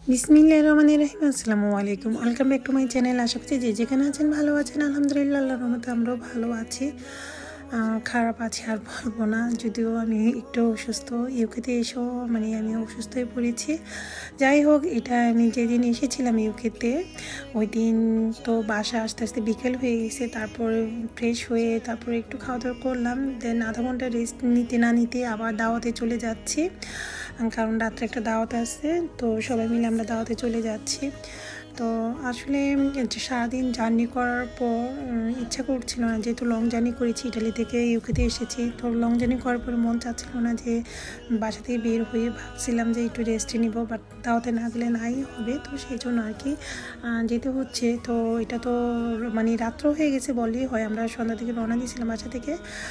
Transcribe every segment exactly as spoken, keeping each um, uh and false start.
বিসমিল্লাহির রহমানির রহিম। আসসালামু আলাইকুম, welcome back to my channel. আশা করছি যে যেখানে আছেন ভালো আছেন। আলহামদুলিল্লাহ, আল্লাহর রহমতে আমরাও ভালো আছি। খারাপ আছি আর বলবো না, যদিও আমি একটু অসুস্থ। ইউকেতে এসেও মানে আমি অসুস্থ হয়ে পড়েছি। যাই হোক, এটা আমি যেদিন এসেছিলাম ইউকেতে ওই দিন তো বাসা আস্তে আস্তে বিকেল হয়ে গেছে। তারপর ফ্রেশ হয়ে তারপরে একটু খাওয়া দাওয়া করলাম। দেন আধা ঘন্টা রেস্ট নিতে না নিতে আবার দাওয়াতে চলে যাচ্ছি, কারণ রাত্রে একটা দাওয়াত আছে। তো সবাই মিলে আমরা দাওয়াতে চলে যাচ্ছি। তো আসলে সারাদিন জার্নি করার পর ইচ্ছা করছিল না, যেহেতু লং জার্নি করেছি, ইটালি থেকে ইউকেতে এসেছি। তো লং জার্নি করার পর মন চাচ্ছিল না যে বাসা থেকে বের হয়ে, ভাবছিলাম যে একটু রেস্টে নিব, বাট দাওয়াতে না গেলে নাই হবে। তো সেই জন্য আর কি যেতে হচ্ছে। তো এটা তো মানে রাত্র হয়ে গেছে বললেই হয়। আমরা সন্ধ্যা থেকে রওনা দিয়েছিলাম বাসা থেকে,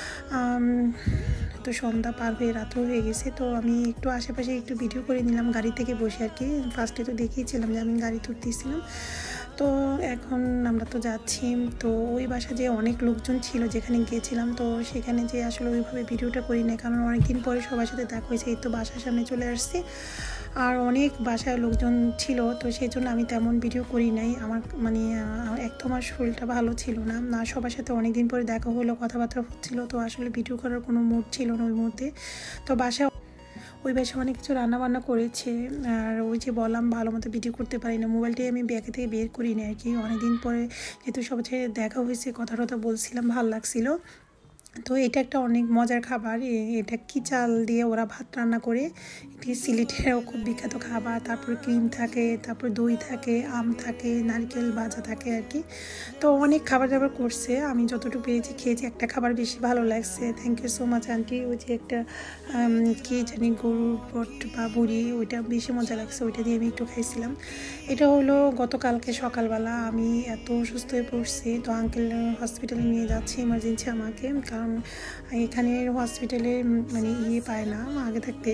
তো সন্ধ্যা পার হয়ে রাত্র হয়ে গেছে। তো আমি একটু আশেপাশে একটু ভিডিও করে নিলাম গাড়ি থেকে বসে আর কি। ফার্স্টে তো দেখিয়েছিলাম যে আমি গাড়ি তুলতেছিলাম। তো এখন আমরা তো যাচ্ছি। তো ওই বাসা যে অনেক লোকজন ছিল যেখানে গিয়েছিলাম, তো সেখানে যে আসলে ওইভাবে ভিডিওটা করি না, কারণ অনেকদিন পরে সবার সাথে দেখা হয়েছে। এই তো বাসার সামনে চলে আসছি, আর অনেক বাসায় লোকজন ছিল, তো সেই জন্য আমি তেমন ভিডিও করি নাই। আমার মানে এক তো আমার শরীরটা ভালো ছিল না, না সবার সাথে অনেকদিন পরে দেখা হলো, কথাবার্তা হচ্ছিল, তো আসলে ভিডিও করার কোনো মুড ছিল না ওই মুহূর্তে। তো বাসায় ওই বাসায় অনেক কিছু রান্নাবান্না করেছে, আর ওই যে বললাম ভালো মতো ভিডিও করতে পারি না, মোবাইলটাই আমি ব্যাগে থেকে বের করি না আর কি। অনেকদিন পরে যেহেতু সবার সাথে দেখা হয়েছে, কথা টথা বলছিলাম, ভালো লাগছিলো। তো এটা একটা অনেক মজার খাবার। এটা কি চাল দিয়ে ওরা ভাত রান্না করে, এটি সিলেটেরও খুব বিখ্যাত খাবার। তারপরে ক্রিম থাকে, তারপর দই থাকে, আম থাকে, নারকেল ভাজা থাকে আর কি। তো অনেক খাবার দাবার করছে, আমি যতটুকু পেয়েছি খেয়েছি। একটা খাবার বেশি ভালো লাগছে, thank you so much aunty. ওই যে একটা কি জানি গরুর পট বা বুড়ি, ওইটা বেশি মজা লাগছে, ওইটা দিয়ে আমি একটু খাইছিলাম। এটা হলো গতকালকে সকালবেলা। আমি এত অসুস্থ হয়ে পড়ছি, তো আঙ্কেল হসপিটালে নিয়ে যাচ্ছে এমার্জেন্সি আমাকে, কারণ এখানের হসপিটালে মানে ইয়ে পায় না আগে থাকতে,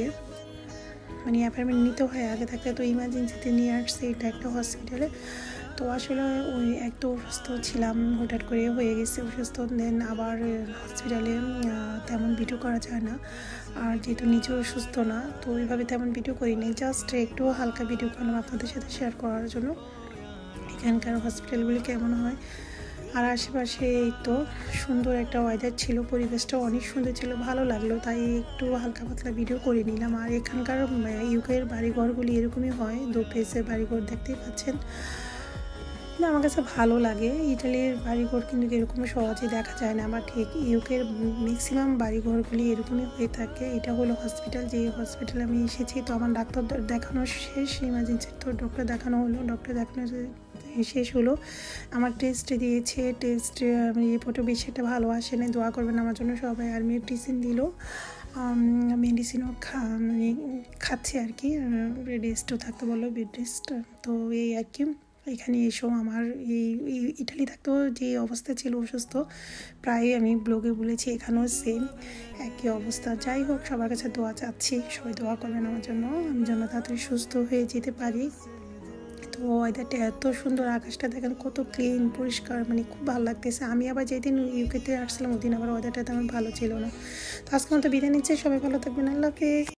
মানে অ্যাপয়েন্টমেন্ট নিতে হয় আগে থাকতে। তো ইমার্জেন্সিতে নিয়ে আসছে এটা একটা হসপিটালে। তো আসলে ওই একটু অসুস্থ ছিলাম, হঠাৎ করে হয়ে গেছে অসুস্থ। দেন আবার হসপিটালে তেমন ভিডিও করা যায় না, আর যেহেতু নিজেও অসুস্থ না, তো ওইভাবে তেমন ভিডিও করিনি। জাস্ট একটু হালকা ভিডিও করলাম আপনাদের সাথে শেয়ার করার জন্য এখানকার হসপিটালগুলি কেমন হয়। আর আশেপাশে এই তো সুন্দর একটা ওয়েদার ছিল, পরিবেশটাও অনেক সুন্দর ছিল, ভালো লাগলো, তাই একটু হালকা পাতলা ভিডিও করে নিলাম। আর এখানকার ইউকের বাড়িঘরগুলি এরকমই হয়, দু ফেসের বাড়িঘর দেখতেই পাচ্ছেন। না, আমার কাছে ভালো লাগে। ইটালির বাড়িঘর কিন্তু এরকম সহজে দেখা যায় না, বা ঠিক ইউকের ম্যাক্সিমাম বাড়িঘরগুলি এরকমই হয়ে থাকে। এটা হলো হসপিটাল, যে হসপিটালে আমি এসেছি। তো আমার ডাক্তার দেখানো শেষ, ইমার্জেন্সি তো ডক্টর দেখানো হলো, ডক্টর দেখানো শেষ হলো। আমার টেস্ট দিয়েছে, টেস্ট রিপোর্টও বেশি একটা ভালো আসে না, দোয়া করবেন আমার জন্য সবাই। আর মেডিসিন দিল, মেডিসিনও খা মানে খাচ্ছে আর কি, রেস্টও থাকতে বললো, বেড রেস্ট। তো এই আর কি। এখানে এসেও আমার এই ইটালি থাকতেও যে অবস্থা ছিল অসুস্থ, প্রায় আমি ব্লগে বলেছি, এখানেও সেম একই অবস্থা। যাই হোক, সবার কাছে দোয়া চাচ্ছি, সবাই দোয়া করবেন আমার জন্য, আমি যেন তাড়াতাড়ি সুস্থ হয়ে যেতে পারি। তো ওয়েদারটা এত সুন্দর, আকাশটা দেখেন কত ক্লিন পরিষ্কার, মানে খুব ভালো লাগতেছে। আমি আবার যেদিন ইউকেতে আসছিলাম ওই দিন আবার ওয়েদারটা তেমন ভালো ছিল না। তো আজকে মতো বিদায় নিচ্ছে, সবাই ভালো থাকবেন, আল্লাহ হাফেজ।